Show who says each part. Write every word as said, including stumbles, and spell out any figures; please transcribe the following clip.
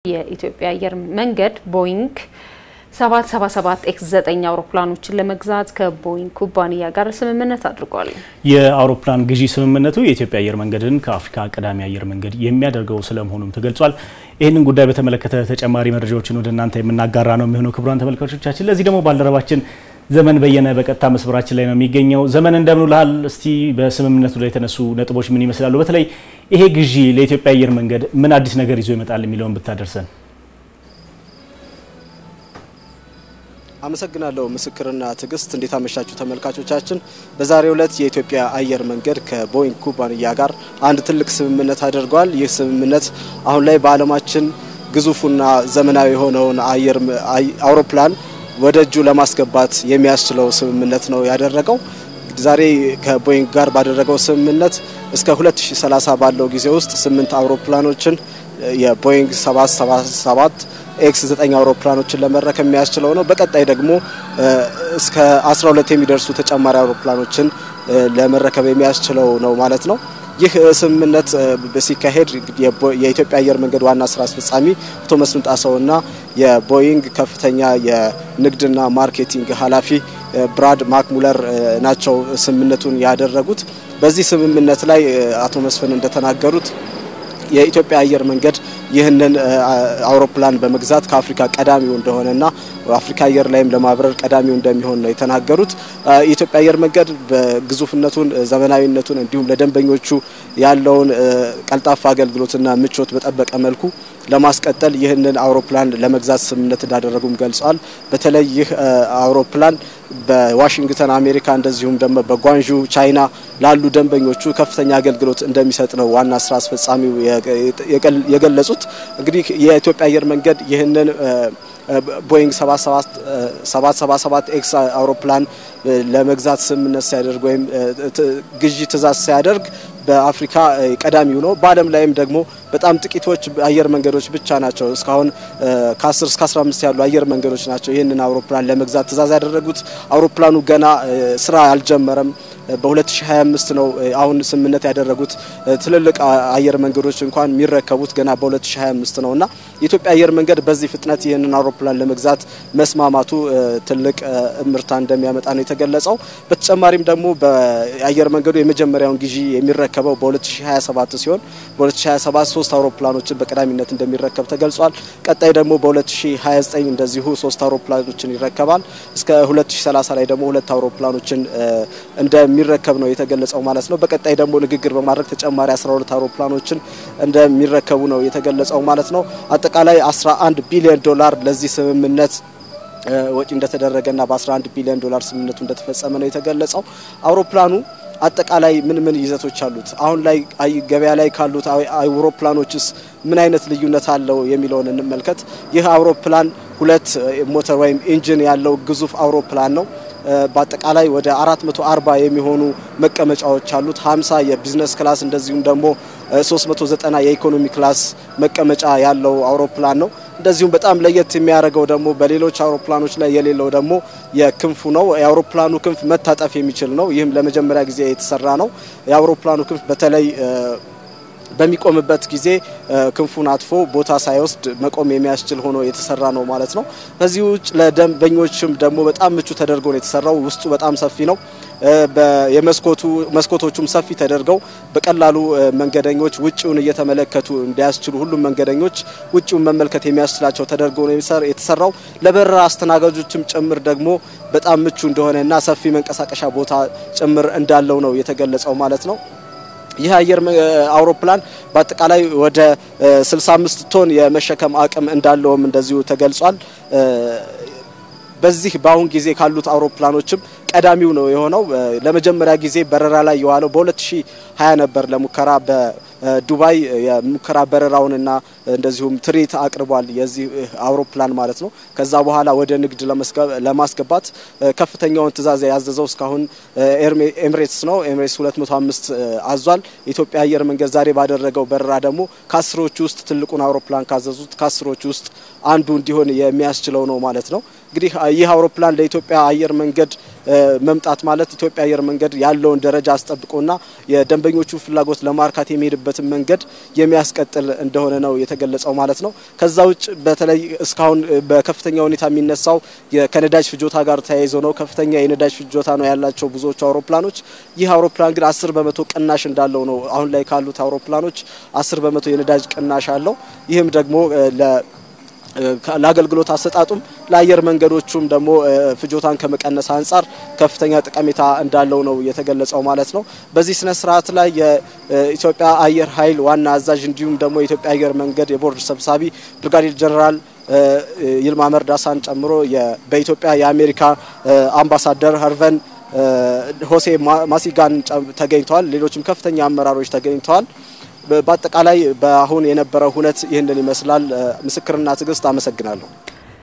Speaker 1: የኢትዮጵያ አየር መንገድ ቦይንግ ሰባት ሰባ ሰባት ኤክስ ዘጠኝ አውሮፕላኖችን ለመግዛት ከቦይንግ ኩባንያ ጋር ስምምነት አድርጓል።
Speaker 2: የአውሮፕላን ግዢ ስምምነቱ የኢትዮጵያ አየር መንገድን ከአፍሪካ ቀዳሚ አየር መንገድ የሚያደርገው ስለመሆኑም ተገልጿል። ይህንን ጉዳይ በተመለከተ ተጨማሪ መረጃዎችን ወደ እናንተ የምናጋራ ነው የሚሆነው ክቡራን ተመልካቾቻችን። ለዚህ ደግሞ ባልደረባችን ዘመን በየነ በቀጥታ መስመራችን ላይ ነው የሚገኘው። ዘመን እንደምን ውለሃል? እስቲ በስምምነቱ ላይ የተነሱ ነጥቦች ምን ይመስላሉ? በተለይ ይሄ ግዢ ለኢትዮጵያ አየር መንገድ ምን አዲስ ነገር ይዞ ይመጣል የሚለውን ብታደርሰን።
Speaker 3: አመሰግናለሁ ምስክርና ትግስት። እንዴት አመሻችሁ ተመልካቾቻችን። በዛሬው ዕለት የኢትዮጵያ አየር መንገድ ከቦይንግ ኩባንያ ጋር አንድ ትልቅ ስምምነት አድርጓል። ይህ ስምምነት አሁን ላይ በዓለማችን ግዙፉና ዘመናዊ የሆነውን አየር አውሮፕላን ወደ እጁ ለማስገባት የሚያስችለው ስምምነት ነው ያደረገው። ዛሬ ከቦይንግ ጋር ባደረገው ስምምነት እስከ ሁለት ሺህ ሰላሳ ባለው ጊዜ ውስጥ ስምንት አውሮፕላኖችን የቦይንግ ሰባት ሰባ ሰባት ኤክስ ዘጠኝ አውሮፕላኖችን ለመረከብ የሚያስችለው ነው። በቀጣይ ደግሞ እስከ አስራ ሁለት የሚደርሱ ተጨማሪ አውሮፕላኖችን ለመረከብ የሚያስችለው ነው ማለት ነው። ይህ ስምምነት በሲካሄድ የኢትዮጵያ አየር መንገድ ዋና ስራ አስፈጻሚ አቶ መስፍን ጣሰውና የቦይንግ ከፍተኛ የንግድና ማርኬቲንግ ኃላፊ ብራድ ማክሙለር ናቸው ስምምነቱን ያደረጉት። በዚህ ስምምነት ላይ አቶ መስፍን እንደተናገሩት የኢትዮጵያ አየር መንገድ ይህንን አውሮፕላን በመግዛት ከአፍሪካ ቀዳሚው እንደሆነና አፍሪካ አየር ላይም ለማብረር ቀዳሚው እንደሚሆን ነው የተናገሩት። የኢትዮጵያ አየር መንገድ በግዙፍነቱን ዘመናዊነቱን እንዲሁም ለደንበኞቹ ያለውን ቀልጣፋ አገልግሎትና ምቾት በጠበቀ መልኩ ለማስቀጠል ይህንን አውሮፕላን ለመግዛት ስምምነት እንዳደረጉም ገልጸዋል። በተለይ ይህ አውሮፕላን በዋሽንግተን አሜሪካ እንደዚሁም ደግሞ በጓንዡ ቻይና ላሉ ደንበኞቹ ከፍተኛ አገልግሎት እንደሚሰጥ ነው ዋና ስራ አስፈጻሚው የገለጹት። እንግዲህ የኢትዮጵያ አየር መንገድ ይህንን ቦይንግ ሰባት ሰባ ሰባት ኤክስ አውሮፕላን ለመግዛት ስምምነት ሲያደርግ ወይም ግዢ ትዕዛዝ ሲያደርግ በአፍሪካ ቀዳሚው ነው። በዓለም ላይም ደግሞ በጣም ጥቂቶች አየር መንገዶች ብቻ ናቸው እስካሁን ከ10 እስከ አስራ አምስት ያሉ አየር መንገዶች ናቸው ይህንን አውሮፕላን ለመግዛት ትዕዛዝ ያደረጉት። አውሮፕላኑ ገና ስራ አልጀመረም። በሁለት ሺህ ሃያ አምስት ነው አሁን ስምምነት ያደረጉት። ትልልቅ አየር መንገዶች እንኳን የሚረከቡት ገና በሁለት ሺህ ሃያ አምስት ነውና የኢትዮጵያ አየር መንገድ በዚህ ፍጥነት ይህንን አውሮፕላን ለመግዛት መስማማቱ ትልቅ እምርታ እንደሚያመጣ ነው የተገለጸው። በተጨማሪም ደግሞ በአየር መንገዱ የመጀመሪያውን ግዢ የሚረከበው በሁለት ሺህ ሃያ ሰባት ሲሆን በሁለት ሺህ ሃያ ሰባት ሶስት አውሮፕላኖችን በቀዳሚነት እንደሚረከብ ተገልጿል። ቀጣይ ደግሞ በሁለት ሺህ ሃያ ዘጠኝ እንደዚሁ ሶስት አውሮፕላኖችን ይረከባል። እስከ ሁለት ሺህ ሰላሳ ላይ ደግሞ ሁለት አውሮፕላኖችን እንደሚረከብ ነው የተገለጸው ማለት ነው። በቀጣይ ደግሞ ንግግር በማድረግ ተጨማሪ አስራ ሁለት አውሮፕላኖችን እንደሚረከቡ ነው የተገለጸው ማለት ነው። አጠቃላይ አስራ አንድ ቢሊዮን ዶላር ለዚህ ስምምነት ወጪ እንደተደረገና በ11 ቢሊዮን ዶላር ስምምነቱ እንደተፈጸመ ነው የተገለጸው። አውሮፕላኑ አጠቃላይ ምን ምን ይዘቶች አሉት? አሁን ላይ ገበያ ላይ ካሉት አውሮፕላኖችስ ምን አይነት ልዩነት አለው የሚለውን እንመልከት። ይህ አውሮፕላን ሁለት ሞተር ወይም ኢንጂን ያለው ግዙፍ አውሮፕላን ነው። በአጠቃላይ ወደ አራት መቶ አርባ የሚሆኑ መቀመጫዎች አሉት። ሃምሳ የቢዝነስ ክላስ እንደዚሁም ደግሞ ሶስት መቶ ዘጠና የኢኮኖሚ ክላስ መቀመጫ ያለው አውሮፕላን ነው። እንደዚሁም በጣም ለየት የሚያደርገው ደግሞ በሌሎች አውሮፕላኖች ላይ የሌለው ደግሞ የክንፉ ነው። የአውሮፕላኑ ክንፍ መታጠፍ የሚችል ነው። ይህም ለመጀመሪያ ጊዜ የተሰራ ነው። የአውሮፕላኑ ክንፍ በተለይ በሚቆምበት ጊዜ ክንፉን አጥፎ ቦታ ሳይወስድ መቆም የሚያስችል ሆኖ የተሰራ ነው ማለት ነው። በዚህ ውጭ ለደንበኞችም ደግሞ በጣም ምቹ ተደርጎ ነው የተሰራው። ውስጡ በጣም ሰፊ ነው። በየመስኮቱ መስኮቶቹም ሰፊ ተደርገው በቀላሉ መንገደኞች ውጪውን እየተመለከቱ እንዲያስችሉ ሁሉም መንገደኞች ውጪውን መመልከት የሚያስችላቸው ተደርጎ ነው የተሰራው። ለበረራ አስተናጋጆችም ጭምር ደግሞ በጣም ምቹ እንደሆነና ሰፊ መንቀሳቀሻ ቦታ ጭምር እንዳለው ነው የተገለጸው ማለት ነው። ይህ አየር አውሮፕላን በአጠቃላይ ወደ ስልሳ አምስት ቶን የመሸከም አቅም እንዳለውም እንደዚሁ ተገልጿል። በዚህ ባሁን ጊዜ ካሉት አውሮፕላኖችም ቀዳሚው ነው የሆነው። ለመጀመሪያ ጊዜ በረራ ላይ የዋለው በሁለት ሺህ ሃያ ነበር ለሙከራ በዱባይ የሙከራ በረራውንና እንደዚሁም ትርኢት አቅርቧል የዚህ አውሮፕላን ማለት ነው። ከዛ በኋላ ወደ ንግድ ለማስገባት ከፍተኛውን ትዕዛዝ ያዘዘው እስካሁን ኤምሬትስ ነው። ኤምሬትስ ሁለት መቶ አምስት አዟል። ኢትዮጵያ አየር መንገድ ዛሬ ባደረገው በረራ ደግሞ ከአስሮቹ ውስጥ ትልቁን አውሮፕላን ካዘዙት ከአስሮቹ ውስጥ አንዱ እንዲሆን የሚያስችለው ነው ማለት ነው። እንግዲህ ይህ አውሮፕላን ለኢትዮጵያ አየር መንገድ መምጣት ማለት ኢትዮጵያ አየር መንገድ ያለውን ደረጃ አስጠብቆና የደንበኞቹ ፍላጎት ለማርካት የሚሄድበትን መንገድ የሚያስቀጥል እንደሆነ ነው የተገለጸው ማለት ነው። ከዛ ውጭ በተለይ እስካሁን በከፍተኛ ሁኔታ የሚነሳው የከነዳጅ ፍጆታ ጋር ተያይዞ ነው። ከፍተኛ የነዳጅ ፍጆታ ነው ያላቸው ብዙዎቹ አውሮፕላኖች። ይህ አውሮፕላን ግን አስር በመቶ ቅናሽ እንዳለው ነው አሁን ላይ ካሉት አውሮፕላኖች አስር በመቶ የነዳጅ ቅናሽ አለው። ይህም ደግሞ ለ ለአገልግሎት አሰጣጡም ለአየር መንገዶቹም ደግሞ ፍጆታን ከመቀነስ አንፃር ከፍተኛ ጠቀሜታ እንዳለው ነው የተገለጸው ማለት ነው። በዚህ ስነ ስርዓት ላይ የኢትዮጵያ አየር ኃይል ዋና አዛዥ እንዲሁም ደግሞ የኢትዮጵያ አየር መንገድ የቦርድ ሰብሳቢ ብርጋዴር ጀነራል ይልማ መርዳሳን ጨምሮ በኢትዮጵያ የአሜሪካ አምባሳደር ሀርቨን ሆሴ ማሲጋን ተገኝተዋል። ሌሎችም ከፍተኛ አመራሮች ተገኝተዋል። በአጠቃላይ በአሁን የነበረው ሁነት ይህንን ይመስላል። ምስክርና ትግስት አመሰግናለሁ።